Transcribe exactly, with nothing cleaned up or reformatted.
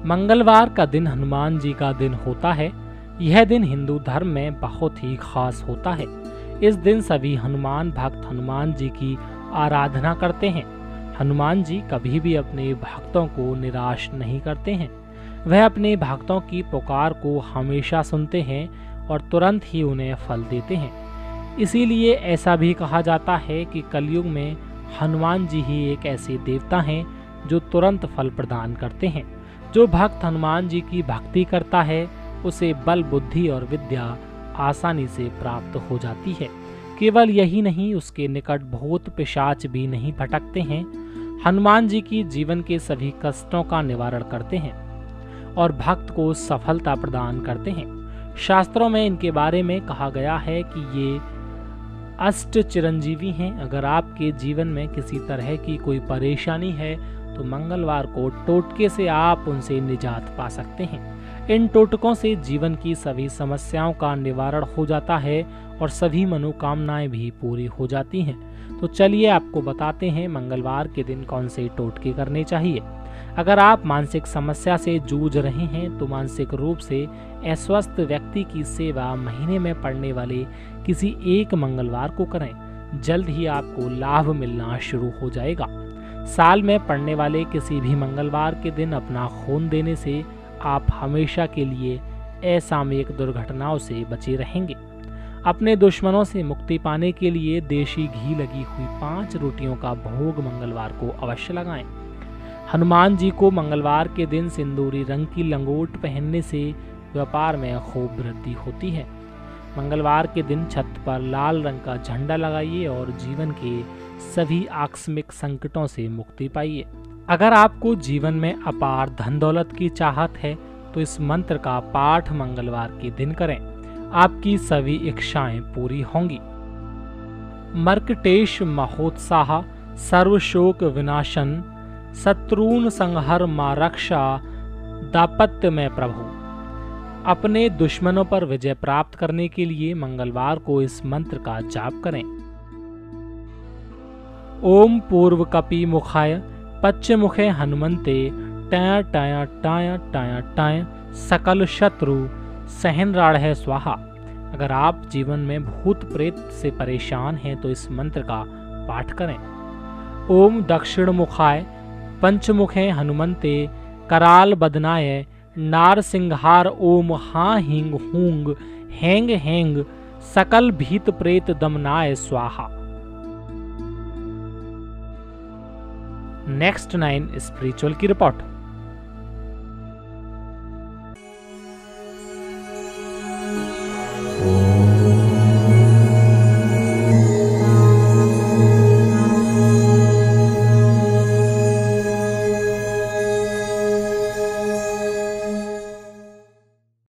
मंगलवार का दिन हनुमान जी का दिन होता है। यह दिन हिंदू धर्म में बहुत ही खास होता है। इस दिन सभी हनुमान भक्त हनुमान जी की आराधना करते हैं। हनुमान जी कभी भी अपने भक्तों को निराश नहीं करते हैं। वह अपने भक्तों की पुकार को हमेशा सुनते हैं और तुरंत ही उन्हें फल देते हैं। इसीलिए ऐसा भी कहा जाता है कि कलयुग में हनुमान जी ही एक ऐसे देवता हैं जो तुरंत फल प्रदान करते हैं। जो भक्त हनुमान जी की भक्ति करता है उसे बल, बुद्धि और विद्या आसानी से प्राप्त हो जाती है। केवल यही नहीं, उसके निकट भूत पिशाच भी नहीं भटकते हैं। हनुमान जी की जीवन के सभी कष्टों का निवारण करते हैं और भक्त को सफलता प्रदान करते हैं। शास्त्रों में इनके बारे में कहा गया है कि ये अष्ट चिरंजीवी हैं। अगर आपके जीवन में किसी तरह की कोई परेशानी है तो मंगलवार को टोटके से आप उनसे निजात पा सकते हैं। इन टोटकों से जीवन की सभी समस्याओं का निवारण हो जाता है और सभी मनोकामनाएं भी पूरी हो जाती हैं। तो चलिए आपको बताते हैं मंगलवार के दिन कौन से टोटके करने चाहिए। अगर आप मानसिक समस्या से जूझ रहे हैं तो मानसिक रूप से अस्वस्थ व्यक्ति की सेवा महीने में पड़ने वाले किसी एक मंगलवार को करें। जल्द ही आपको लाभ मिलना शुरू हो जाएगा। साल में पड़ने वाले किसी भी मंगलवार के दिन अपना खून देने से आप हमेशा के लिए असामयिक दुर्घटनाओं से बचे रहेंगे। अपने दुश्मनों से मुक्ति पाने के लिए देशी घी लगी हुई पांच रोटियों का भोग मंगलवार को अवश्य लगाएं। हनुमान जी को मंगलवार के दिन सिंदूरी रंग की लंगोट पहनने से व्यापार में खूब वृद्धि होती है। मंगलवार के दिन छत पर लाल रंग का झंडा लगाइए और जीवन के सभी आकस्मिक संकटों से मुक्ति पाइए। अगर आपको जीवन में अपार धन दौलत की चाहत है तो इस मंत्र का पाठ मंगलवार के दिन करें। आपकी सभी इच्छाएं पूरी होंगी। मर्कटेश महोत्साह सर्वशोक विनाशन शत्रुन संहर मां रक्षा दापत्य में प्रभु। अपने दुश्मनों पर विजय प्राप्त करने के लिए मंगलवार को इस मंत्र का जाप करें। ओम पूर्व कपि मुखाय पश्चिम मुखे हनुमंते टाया टाया टाया टाया टाया सकल शत्रु सहन राढ़ स्वाहा। अगर आप जीवन में भूत प्रेत से परेशान हैं तो इस मंत्र का पाठ करें। ओम दक्षिण मुखाय पंचमुखे हनुमंते कराल बदनाय नार सिंहार ओम हाँ हिंग हूंग हेंग हेंग सकल भीत प्रेत दमनाय स्वाहा। नेक्स्ट नाइन स्पिरिचुअल की रिपोर्ट।